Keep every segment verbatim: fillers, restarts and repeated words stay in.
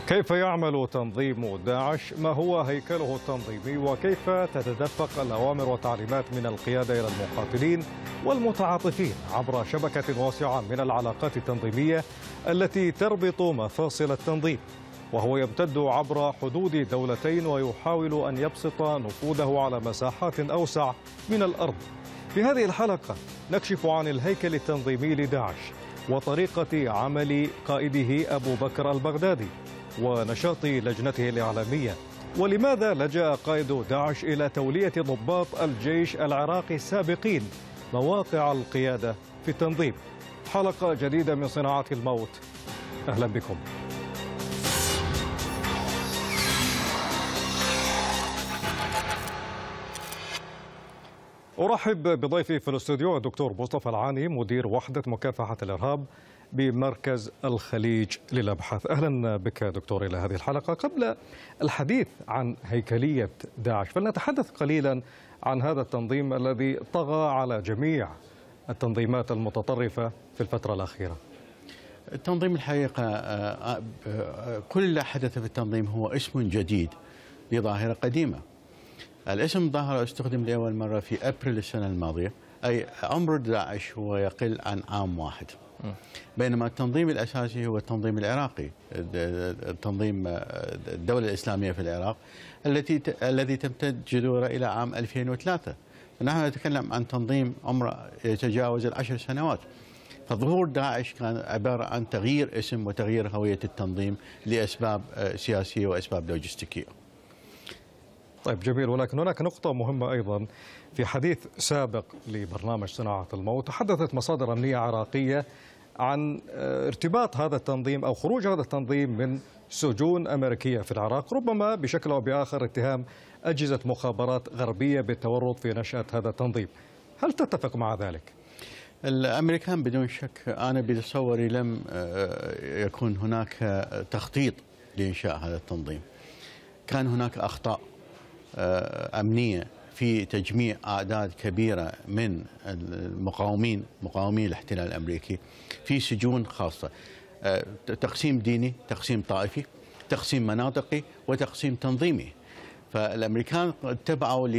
كيف يعمل تنظيم داعش؟ ما هو هيكله التنظيمي؟ وكيف تتدفق الأوامر والتعليمات من القيادة إلى المقاتلين والمتعاطفين عبر شبكة واسعة من العلاقات التنظيمية التي تربط مفاصل التنظيم، وهو يمتد عبر حدود دولتين ويحاول أن يبسط نفوذه على مساحات أوسع من الأرض. في هذه الحلقة نكشف عن الهيكل التنظيمي لداعش وطريقة عمل قائده أبو بكر البغدادي ونشاط لجنته الإعلامية، ولماذا لجأ قائد داعش إلى تولية ضباط الجيش العراقي السابقين مواقع القيادة في التنظيم. حلقة جديدة من صناعة الموت، أهلا بكم. أرحب بضيفي في الاستوديو الدكتور مصطفى العاني، مدير وحدة مكافحة الإرهاب بمركز الخليج للأبحاث. أهلا بك دكتور إلى هذه الحلقة. قبل الحديث عن هيكلية داعش فلنتحدث قليلا عن هذا التنظيم الذي طغى على جميع التنظيمات المتطرفة في الفترة الأخيرة. التنظيم الحقيقة كل اللي حدث في التنظيم هو اسم جديد لظاهرة قديمة. الاسم الظاهرة استخدم لأول مرة في أبريل السنة الماضية، أي عمر داعش هو يقل عن عام واحد، بينما التنظيم الأساسي هو التنظيم العراقي، التنظيم الدولة الإسلامية في العراق التي الذي تمتد جذوره إلى عام ألفين وثلاثة. نحن نتكلم عن تنظيم عمره يتجاوز العشر سنوات. فظهور داعش كان عبارة عن تغيير اسم وتغيير هوية التنظيم لأسباب سياسية وأسباب لوجستيكية. طيب جميل، ولكن هناك نقطة مهمة أيضا. في حديث سابق لبرنامج صناعة الموت تحدثت مصادر أمنية عراقية عن ارتباط هذا التنظيم أو خروج هذا التنظيم من سجون أمريكية في العراق، ربما بشكل أو بآخر اتهام أجهزة مخابرات غربية بالتورط في نشأة هذا التنظيم. هل تتفق مع ذلك؟ الأمريكان بدون شك، أنا بتصوري لم يكون هناك تخطيط لإنشاء هذا التنظيم. كان هناك أخطاء أمنية في تجميع أعداد كبيرة من المقاومين مقاومي الاحتلال الأمريكي في سجون خاصة، تقسيم ديني، تقسيم طائفي، تقسيم مناطقي، وتقسيم تنظيمي. فالأمريكان اتبعوا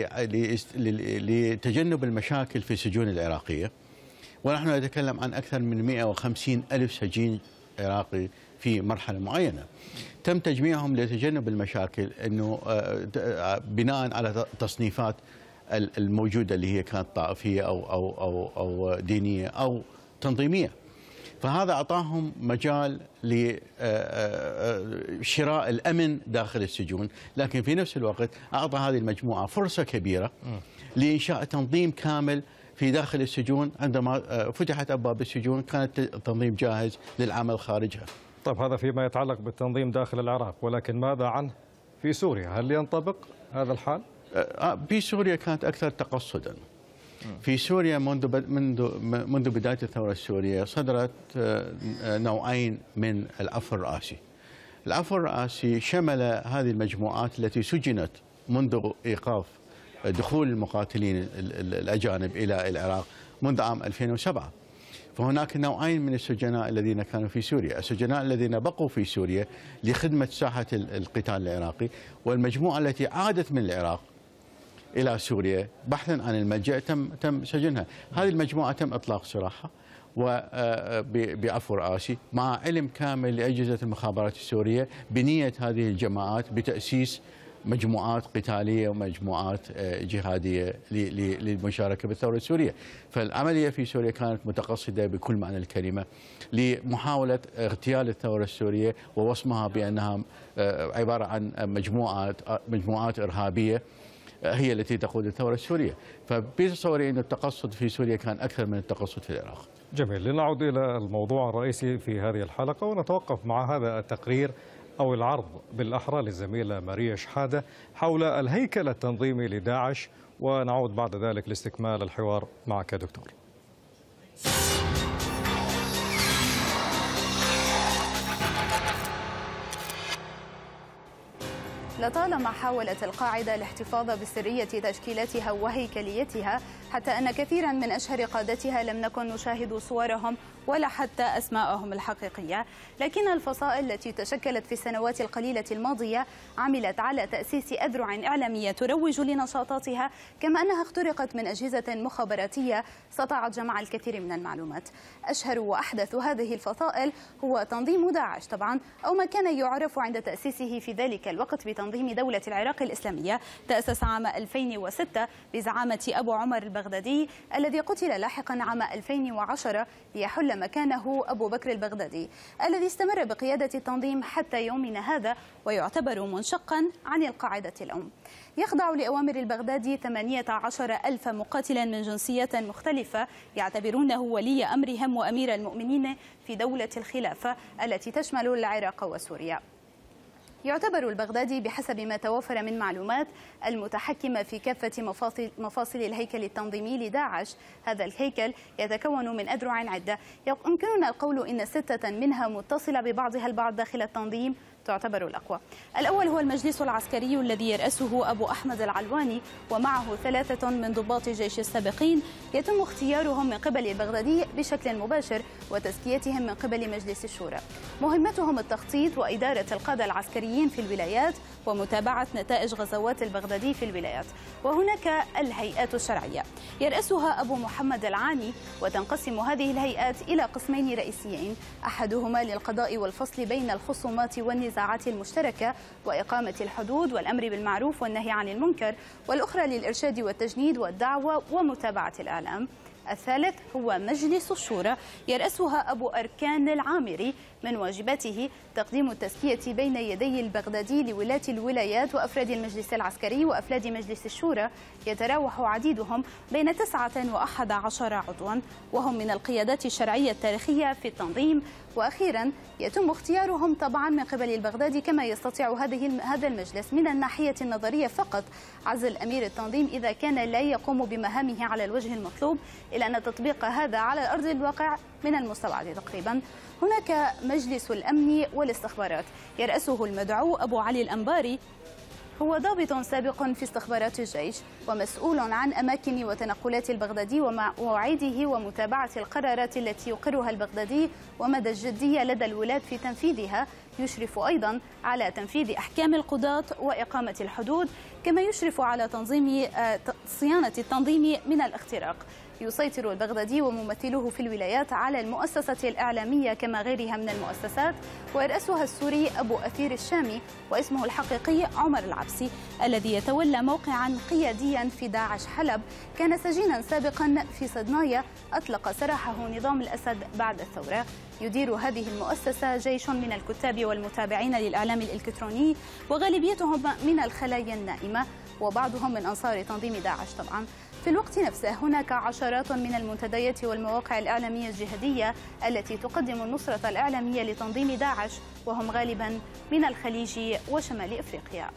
لتجنب المشاكل في السجون العراقية، ونحن نتكلم عن أكثر من مئة وخمسين ألف سجين عراقي في مرحلة معينة. تم تجميعهم لتجنب المشاكل، انه بناء على تصنيفات الموجوده اللي هي كانت طائفيه او او او او دينيه او تنظيميه. فهذا اعطاهم مجال لشراء الامن داخل السجون، لكن في نفس الوقت اعطى هذه المجموعه فرصه كبيره لانشاء تنظيم كامل في داخل السجون. عندما فتحت ابواب السجون كانت التنظيم جاهز للعمل خارجها. طيب هذا فيما يتعلق بالتنظيم داخل العراق، ولكن ماذا عنه في سوريا؟ هل ينطبق هذا الحال؟ في سوريا كانت أكثر تقصدا. في سوريا منذ منذ منذ بداية الثورة السورية صدرت نوعين من العفو الرئاسي. العفو الرئاسي شمل هذه المجموعات التي سجنت منذ إيقاف دخول المقاتلين الأجانب إلى العراق منذ عام ألفين وسبعة. فهناك نوعين من السجناء الذين كانوا في سوريا، السجناء الذين بقوا في سوريا لخدمة ساحة القتال العراقي، والمجموعة التي عادت من العراق إلى سوريا بحثا عن الملجأ تم تم سجنها. هذه المجموعة تم إطلاق سراحها وبعفو رئاسي مع علم كامل لأجهزة المخابرات السورية بنية هذه الجماعات بتأسيس مجموعات قتالية ومجموعات جهادية للمشاركة بالثورة السورية. فالعملية في سوريا كانت متقصدة بكل معنى الكلمة لمحاولة اغتيال الثورة السورية ووصمها بأنها عبارة عن مجموعات مجموعات إرهابية هي التي تقود الثورة السورية. فبتصوري أن التقصد في سوريا كان أكثر من التقصد في العراق. جميل، لنعود إلى الموضوع الرئيسي في هذه الحلقة ونتوقف مع هذا التقرير أو العرض بالأحرى للزميلة ماريا شحادة حول الهيكل التنظيمي لداعش، ونعود بعد ذلك لاستكمال الحوار معك دكتور. لطالما حاولت القاعدة الاحتفاظ بسرية تشكيلاتها وهيكليتها، حتى أن كثيرا من أشهر قادتها لم نكن نشاهد صورهم ولا حتى أسماءهم الحقيقية. لكن الفصائل التي تشكلت في السنوات القليلة الماضية عملت على تأسيس أذرع إعلامية تروج لنشاطاتها، كما أنها اخترقت من أجهزة مخابراتية استطاعت جمع الكثير من المعلومات. أشهر وأحدث هذه الفصائل هو تنظيم داعش طبعا، أو ما كان يعرف عند تأسيسه في ذلك الوقت بتنظيم دولة العراق الإسلامية. تأسس عام ألفين وستة بزعامة أبو عمر البغدادي الذي قتل لاحقا عام ألفين وعشرة ليحل مكانه أبو بكر البغدادي، الذي استمر بقيادة التنظيم حتى يومنا هذا ويعتبر منشقا عن القاعدة الأم. يخضع لأوامر البغدادي ثمانية عشر ألف مقاتلا من جنسيات مختلفة يعتبرونه ولي أمرهم وأمير المؤمنين في دولة الخلافة التي تشمل العراق وسوريا. يعتبر البغدادي بحسب ما توفر من معلومات المتحكم في كافة مفاصل, مفاصل الهيكل التنظيمي لداعش. هذا الهيكل يتكون من أذرع عدة، يمكننا القول إن ستة منها متصلة ببعضها البعض داخل التنظيم تعتبر الأقوى. الأول هو المجلس العسكري الذي يرأسه أبو أحمد العلواني ومعه ثلاثة من ضباط الجيش السابقين، يتم اختيارهم من قبل البغدادي بشكل مباشر وتزكيتهم من قبل مجلس الشورى. مهمتهم التخطيط وإدارة القادة العسكريين في الولايات ومتابعة نتائج غزوات البغدادي في الولايات. وهناك الهيئات الشرعية يرأسها أبو محمد العاني، وتنقسم هذه الهيئات إلى قسمين رئيسيين، أحدهما للقضاء والفصل بين الخصومات والنزاعات المشتركة وإقامة الحدود والأمر بالمعروف والنهي عن المنكر، والأخرى للإرشاد والتجنيد والدعوة ومتابعة الإعلام. الثالث هو مجلس الشورى يرأسها أبو أركان العامري، من واجباته تقديم التزكية بين يدي البغدادي لولاة الولايات وأفراد المجلس العسكري وأفراد مجلس الشورى، يتراوح عديدهم بين تسعة وأحد عشر عضوا، وهم من القيادات الشرعية التاريخية في التنظيم. وأخيرا يتم اختيارهم طبعا من قبل البغدادي، كما يستطيع هذه هذا المجلس من الناحية النظرية فقط عزل أمير التنظيم إذا كان لا يقوم بمهامه على الوجه المطلوب، إلا أن تطبيق هذا على أرض الواقع من المستبعد تقريبا. هناك مجلس الأمن والاستخبارات يرأسه المدعو أبو علي الأنباري، هو ضابط سابق في استخبارات الجيش ومسؤول عن أماكن وتنقلات البغدادي ومواعيده ومتابعة القرارات التي يقرها البغدادي ومدى الجدية لدى الولاة في تنفيذها. يشرف أيضا على تنفيذ أحكام القضاة وإقامة الحدود، كما يشرف على تنظيم صيانة التنظيم من الاختراق. يسيطر البغدادي وممثله في الولايات على المؤسسة الإعلامية كما غيرها من المؤسسات، ويرأسها السوري أبو أثير الشامي، واسمه الحقيقي عمر العبسي، الذي يتولى موقعا قياديا في داعش حلب. كان سجينا سابقا في صدنايا أطلق سراحه نظام الأسد بعد الثورة. يدير هذه المؤسسة جيش من الكتاب والمتابعين للإعلام الإلكتروني، وغالبيتهم من الخلايا النائمة وبعضهم من أنصار تنظيم داعش طبعا. في الوقت نفسه هناك عشرات من المنتديات والمواقع الإعلامية الجهادية التي تقدم النصرة الإعلامية لتنظيم داعش، وهم غالبا من الخليج وشمال إفريقيا.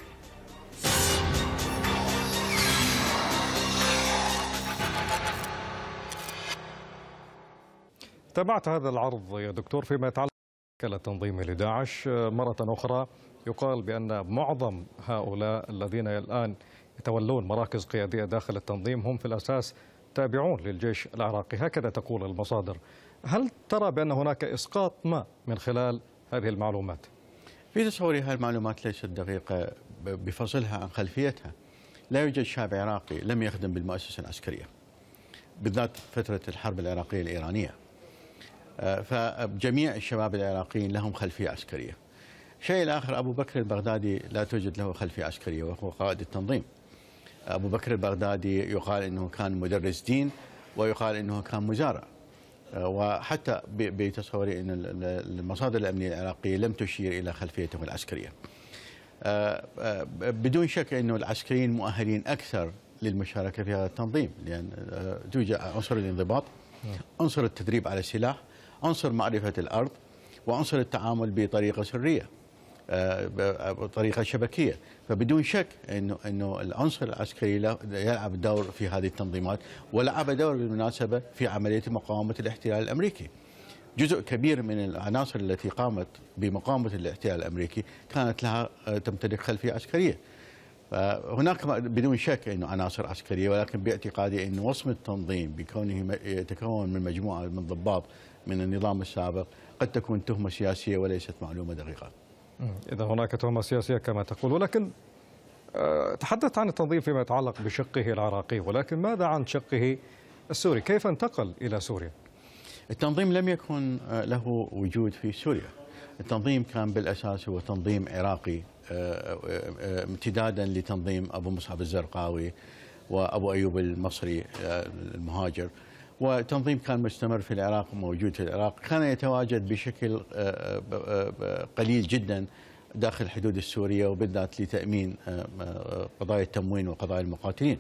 تابعت هذا العرض يا دكتور فيما يتعلق بالتنظيم لداعش. مرة أخرى يقال بأن معظم هؤلاء الذين الآن يتولون مراكز قيادية داخل التنظيم هم في الأساس تابعون للجيش العراقي، هكذا تقول المصادر. هل ترى بأن هناك إسقاط ما من خلال هذه المعلومات؟ في تصوري هذه المعلومات ليست دقيقة بفصلها عن خلفيتها. لا يوجد شعب عراقي لم يخدم بالمؤسسة العسكرية، بالذات فترة الحرب العراقية الإيرانية. فجميع الشباب العراقيين لهم خلفية عسكرية. الشيء الآخر، أبو بكر البغدادي لا توجد له خلفية عسكرية وهو قائد التنظيم. أبو بكر البغدادي يقال أنه كان مدرس دين ويقال أنه كان مزارع، وحتى بتصوري أن المصادر الأمنية العراقية لم تشير إلى خلفيته العسكرية. بدون شك أنه العسكريين مؤهلين أكثر للمشاركة في هذا التنظيم، لأن توجد عنصر الانضباط، عنصر التدريب على السلاح، عنصر معرفة الأرض، وعنصر التعامل بطريقة سرية، بطريقة شبكية. فبدون شك انه انه العنصر العسكري يلعب دور في هذه التنظيمات، ولعب دور بالمناسبة في عملية مقاومة الاحتلال الامريكي. جزء كبير من العناصر التي قامت بمقاومة الاحتلال الأمريكي كانت لها تمتلك خلفية عسكرية. هناك بدون شك أنه عناصر عسكرية، ولكن باعتقادي أن وصم التنظيم بكونه يتكون من مجموعة من ضباط من النظام السابق قد تكون تهمة سياسية وليست معلومة دقيقة. إذا هناك تهمة سياسية كما تقول، ولكن تحدثت عن التنظيم فيما يتعلق بشقه العراقي، ولكن ماذا عن شقه السوري؟ كيف انتقل إلى سوريا؟ التنظيم لم يكن له وجود في سوريا. التنظيم كان بالأساس هو تنظيم عراقي امتدادا لتنظيم أبو مصعب الزرقاوي وأبو أيوب المصري المهاجر، وتنظيم كان مستمر في العراق وموجود في العراق، كان يتواجد بشكل قليل جدا داخل الحدود السورية، وبالذات لتأمين قضايا التموين وقضايا المقاتلين.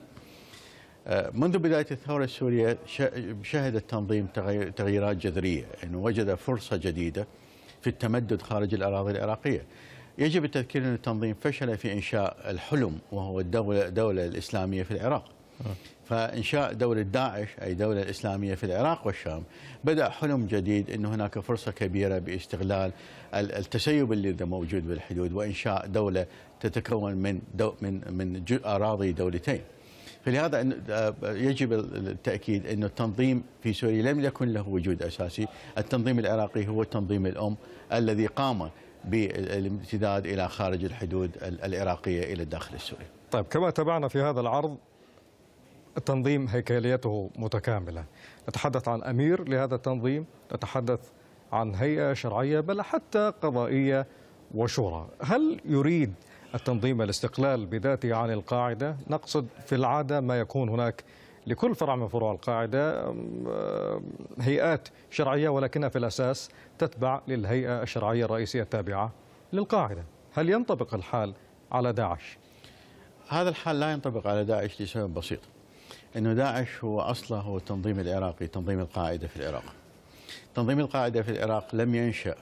منذ بداية الثورة السورية شهد التنظيم تغييرات جذرية، أنه وجد فرصة جديدة في التمدد خارج الأراضي العراقية. يجب التذكير أن التنظيم فشل في إنشاء الحلم وهو الدولة الدولة الإسلامية في العراق. فإنشاء دولة داعش أي دولة إسلامية في العراق والشام بدأ حلم جديد، أن هناك فرصة كبيرة باستغلال التسيب اللي موجود بالحدود وإنشاء دولة تتكون من دو من من أراضي دولتين. فلهذا يجب التأكيد أن التنظيم في سوريا لم يكن له وجود أساسي. التنظيم العراقي هو التنظيم الأم الذي قام بالامتداد إلى خارج الحدود العراقية إلى الداخل السوري. طيب، كما تابعنا في هذا العرض، التنظيم هيكليته متكاملة. نتحدث عن أمير لهذا التنظيم، نتحدث عن هيئة شرعية، بل حتى قضائية وشورى. هل يريد التنظيم الاستقلال بذاته عن القاعدة؟ نقصد في العادة ما يكون هناك لكل فرع من فروع القاعدة هيئات شرعية، ولكنها في الأساس تتبع للهيئة الشرعية الرئيسية التابعة للقاعدة. هل ينطبق الحال على داعش؟ هذا الحال لا ينطبق على داعش لسبب بسيط، أنه داعش هو أصله هو التنظيم العراقي، تنظيم القاعدة في العراق. تنظيم القاعدة في العراق لم ينشأ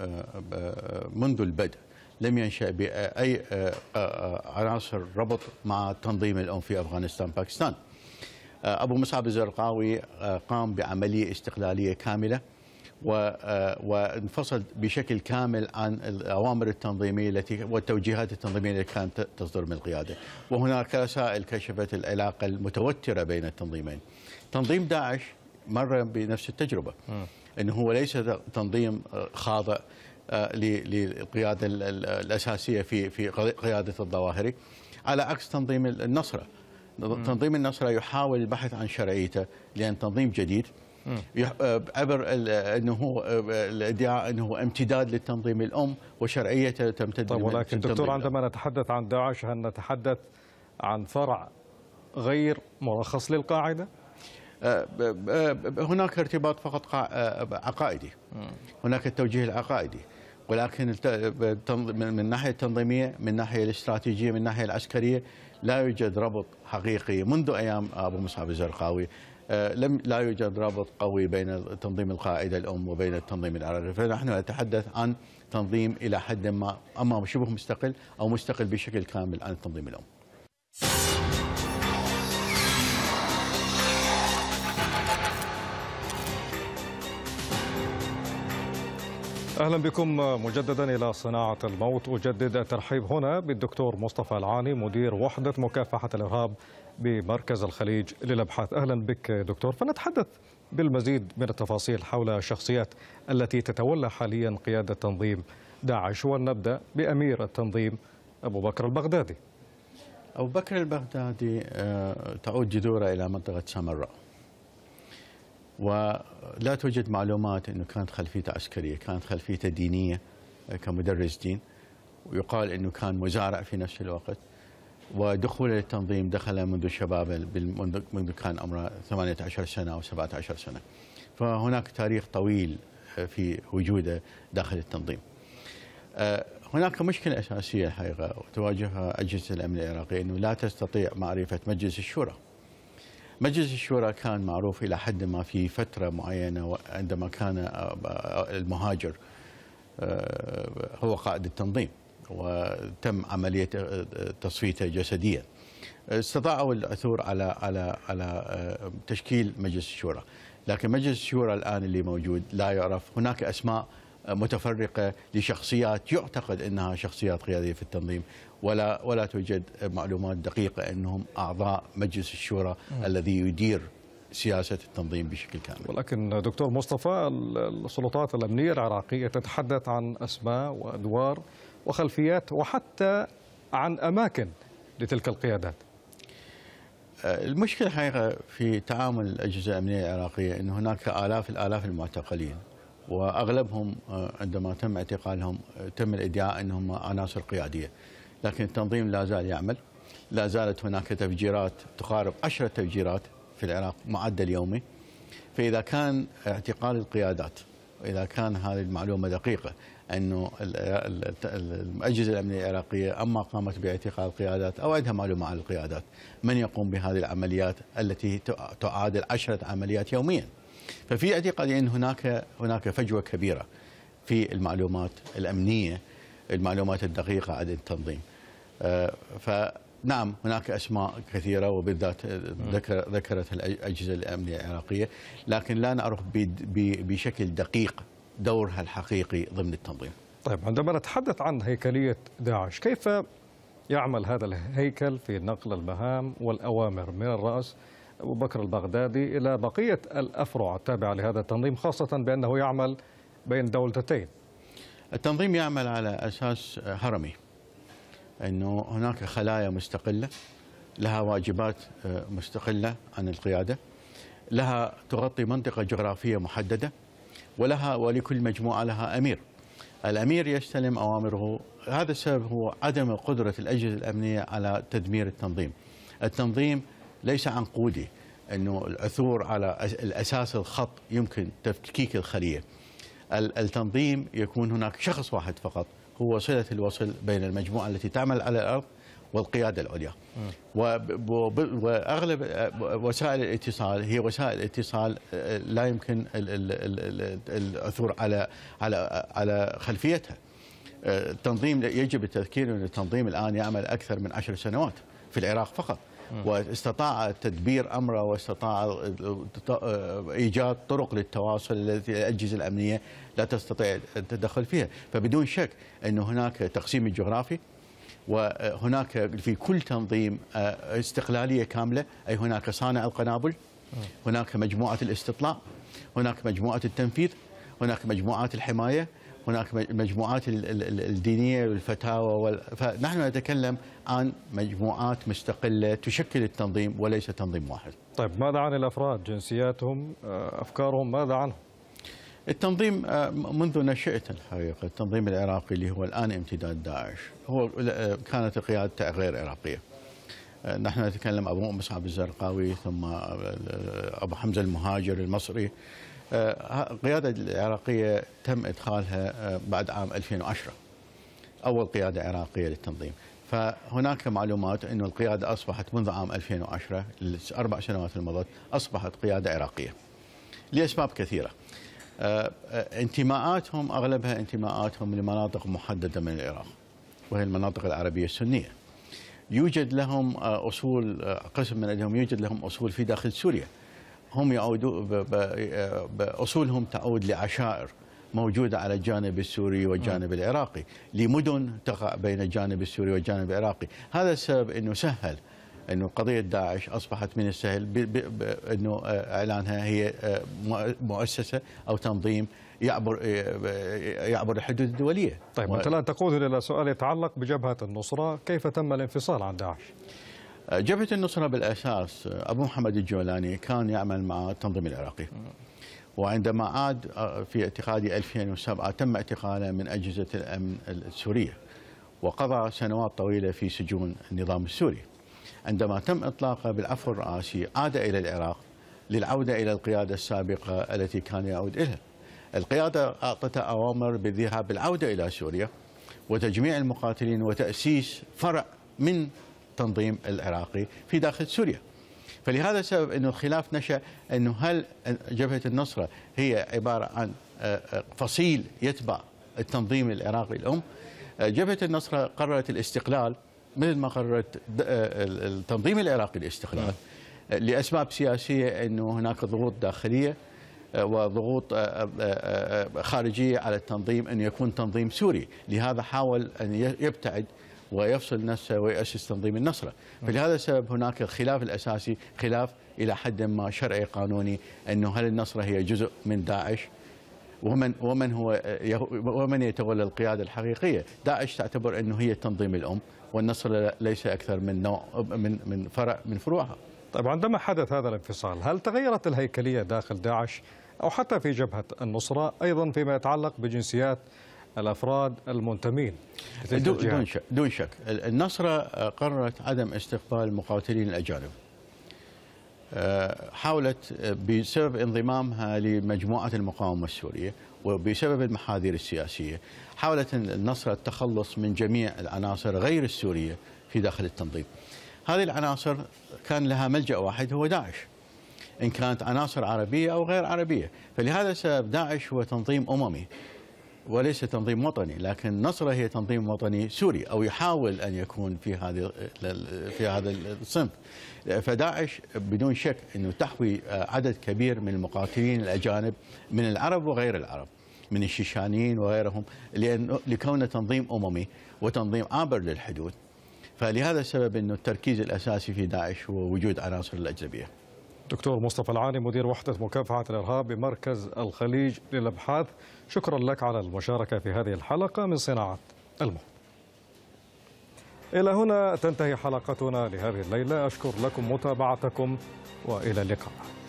منذ البدء، لم ينشأ بأي عناصر ربط مع التنظيم الأم في أفغانستان باكستان. أبو مصعب الزرقاوي قام بعملية استقلالية كاملة وانفصل بشكل كامل عن الأوامر التنظيمية التي والتوجيهات التنظيمية التي كانت تصدر من القيادة، وهناك رسائل كشفت العلاقة المتوترة بين التنظيمين. تنظيم داعش مر بنفس التجربة، أنه هو ليس تنظيم خاضع للقيادة الأساسية في في قيادة الظواهري، على عكس تنظيم النصرة. تنظيم النصرة يحاول البحث عن شرعيته لأن تنظيم جديد، عبر انه الادعاء انه امتداد للتنظيم الام وشرعيته تمتد. طيب، ولكن دكتور، عندما نتحدث عن داعش هل نتحدث عن فرع غير مرخص للقاعدة؟ هناك ارتباط فقط عقائدي، هناك التوجيه العقائدي، ولكن من الناحية التنظيمية، من الناحية الاستراتيجية، من الناحية العسكرية لا يوجد ربط حقيقي منذ أيام أبو مصعب الزرقاوي. لم لا يوجد رابط قوي بين تنظيم القاعدة الأم وبين التنظيم العراقي، فنحن نتحدث عن تنظيم إلى حد ما أما شبه مستقل أو مستقل بشكل كامل عن التنظيم الأم. أهلا بكم مجددا إلى صناعة الموت. أجدد الترحيب هنا بالدكتور مصطفى العاني، مدير وحدة مكافحة الإرهاب بمركز الخليج للأبحاث. أهلا بك دكتور. فنتحدث بالمزيد من التفاصيل حول الشخصيات التي تتولى حاليا قيادة تنظيم داعش، ونبدأ بأمير التنظيم أبو بكر البغدادي. أبو بكر البغدادي تعود جذوره إلى منطقة سامراء، ولا توجد معلومات أنه كانت خلفيته عسكرية، كانت خلفيته دينية كمدرس دين، ويقال أنه كان مزارع في نفس الوقت. ودخوله للتنظيم دخل منذ شبابه، منذ كان عمره ثمانية عشر سنة أو سبعة عشر سنة، فهناك تاريخ طويل في وجوده داخل التنظيم. هناك مشكلة أساسية الحقيقة تواجهها أجهزة الأمن العراقي، أنه لا تستطيع معرفة مجلس الشورى. مجلس الشورى كان معروف إلى حد ما في فترة معينة عندما كان المهاجر هو قائد التنظيم وتم عملية تصفيته جسديا. استطاعوا العثور على على على تشكيل مجلس الشورى، لكن مجلس الشورى الآن اللي موجود لا يعرف. هناك أسماء متفرقة لشخصيات يعتقد أنها شخصيات قيادية في التنظيم، ولا ولا توجد معلومات دقيقة أنهم أعضاء مجلس الشورى م. الذي يدير سياسة التنظيم بشكل كامل. ولكن دكتور مصطفى، السلطات الأمنية العراقية تتحدث عن أسماء وأدوار وخلفيات وحتى عن أماكن لتلك القيادات. المشكلة حقيقة في تعامل الأجهزة الأمنية العراقية أن هناك آلاف الآلاف المعتقلين، وأغلبهم عندما تم اعتقالهم تم الادعاء أنهم عناصر قيادية، لكن التنظيم لا زال يعمل. لا زالت هناك تفجيرات تقارب عشرة تفجيرات في العراق معدل يومي. فإذا كان اعتقال القيادات، وإذا كان هذه المعلومة دقيقة أنه الأجهزة الأمنية العراقية أما قامت باعتقال القيادات أو عندها معلومة عن القيادات، من يقوم بهذه العمليات التي تعادل عشرة عمليات يوميا؟ ففي اعتقادي أن هناك هناك فجوة كبيرة في المعلومات الأمنية، المعلومات الدقيقة عن التنظيم. فنعم هناك أسماء كثيرة وبالذات ذكر ذكرت الأجهزة الأمنية العراقية، لكن لا نعرف بشكل دقيق دورها الحقيقي ضمن التنظيم. طيب، عندما نتحدث عن هيكلية داعش، كيف يعمل هذا الهيكل في نقل المهام والأوامر من الرأس أبو بكر البغدادي إلى بقية الأفرع التابعة لهذا التنظيم، خاصة بأنه يعمل بين دولتين؟ التنظيم يعمل على أساس هرمي، أنه هناك خلايا مستقلة لها واجبات مستقلة عن القيادة، لها تغطي منطقة جغرافية محددة، ولها ولكل مجموعة لها أمير. الأمير يستلم أوامره. هذا السبب هو عدم قدرة الأجهزة الأمنية على تدمير التنظيم. التنظيم ليس عنقودي أنه العثور على الأساس الخط يمكن تفكيك الخلية. التنظيم يكون هناك شخص واحد فقط هو صلة الوصل بين المجموعة التي تعمل على الأرض والقيادة العليا. وأغلب وسائل الاتصال هي وسائل اتصال لا يمكن العثور على على على خلفيتها. التنظيم يجب التذكير أن التنظيم الآن يعمل أكثر من عشر سنوات في العراق فقط، واستطاع تدبير أمره واستطاع إيجاد طرق للتواصل التي الأجهزة الأمنية لا تستطيع التدخل فيها. فبدون شك أن هناك تقسيم جغرافي، وهناك في كل تنظيم استقلالية كاملة، أي هناك صانع القنابل، هناك مجموعة الاستطلاع، هناك مجموعة التنفيذ، هناك مجموعات الحماية، هناك مجموعات الدينية والفتاوى. فنحن نتكلم عن مجموعات مستقلة تشكل التنظيم وليس تنظيم واحد. طيب، ماذا عن الأفراد؟ جنسياتهم، أفكارهم، ماذا عنهم؟ التنظيم منذ نشأته الحقيقة، التنظيم العراقي اللي هو الآن امتداد داعش، هو كانت قيادته غير عراقية. نحن نتكلم أبو مصعب الزرقاوي، ثم أبو حمزة المهاجر المصري. القيادة العراقية تم إدخالها بعد عام ألفين وعشرة، أول قيادة عراقية للتنظيم. فهناك معلومات أن القيادة أصبحت منذ عام ألفين وعشرة، الأربع سنوات الماضية، أصبحت قيادة عراقية لأسباب كثيرة. انتماءاتهم أغلبها انتماءاتهم لمناطق محددة من العراق، وهي المناطق العربية السنية. يوجد لهم أصول، قسم من عندهم يوجد لهم أصول في داخل سوريا، هم يعودوا بأصولهم تعود لعشائر موجودة على الجانب السوري والجانب العراقي، لمدن تقع بين الجانب السوري والجانب العراقي. هذا السبب أنه سهل أنه قضية داعش أصبحت من السهل أنه إعلانها هي مؤسسة أو تنظيم يعبر يعبر الحدود الدولية. طيب، أنت الآن تقودني إلى سؤال يتعلق بجبهة النصرة، كيف تم الانفصال عن داعش؟ جبهة النصرة بالأساس أبو محمد الجولاني كان يعمل مع التنظيم العراقي، وعندما عاد في اعتقادي ألفين وسبعة تم اعتقاله من أجهزة الأمن السورية، وقضى سنوات طويلة في سجون النظام السوري. عندما تم إطلاقه بالعفو الرئاسي عاد إلى العراق للعودة إلى القيادة السابقة التي كان يعود إليها. القيادة أعطته أوامر بالذهاب بالعودة إلى سوريا وتجميع المقاتلين وتأسيس فرع من التنظيم العراقي في داخل سوريا. فلهذا السبب أنه الخلاف نشأ أنه هل جبهة النصرة هي عبارة عن فصيل يتبع التنظيم العراقي الأم. جبهة النصرة قررت الاستقلال مثل ما قررت التنظيم العراقي الاستقلال لأسباب سياسية، أنه هناك ضغوط داخلية وضغوط خارجية على التنظيم أن يكون تنظيم سوري. لهذا حاول أن يبتعد ويفصل نفسه ويأسس تنظيم النصرة. فلهذا السبب هناك الخلاف الأساسي خلاف إلى حد ما شرعي قانوني، أنه هل النصرة هي جزء من داعش، ومن ومن هو ومن يتولى القيادة الحقيقية. داعش تعتبر أنه هي التنظيم الأم، والنصرة ليس أكثر من نوع من من فرع من فروعها. طيب، عندما حدث هذا الانفصال هل تغيرت الهيكلية داخل داعش أو حتى في جبهة النصرة، أيضا فيما يتعلق بجنسيات الأفراد المنتمين؟ دون شك دون شك النصرة قررت عدم استقبال المقاتلين الأجانب. حاولت بسبب انضمامها لمجموعة المقاومة السورية وبسبب المحاذير السياسية، حاولت النصرة التخلص من جميع العناصر غير السورية في داخل التنظيم. هذه العناصر كان لها ملجأ واحد هو داعش، إن كانت عناصر عربية أو غير عربية. فلهذا السبب داعش هو تنظيم أممي وليس تنظيم وطني، لكن النصرة هي تنظيم وطني سوري، أو يحاول أن يكون في هذه في هذا الصنف. فداعش بدون شك أنه تحوي عدد كبير من المقاتلين الأجانب من العرب وغير العرب، من الشيشانيين وغيرهم، لأنه لكونه تنظيم أممي وتنظيم عابر للحدود. فلهذا السبب أنه التركيز الأساسي في داعش هو وجود عناصر الأجنبية. دكتور مصطفى العاني، مدير وحدة مكافحة الإرهاب بمركز الخليج للأبحاث، شكرا لك على المشاركة في هذه الحلقة من صناعة المهم. إلى هنا تنتهي حلقتنا لهذه الليلة، أشكر لكم متابعتكم وإلى اللقاء.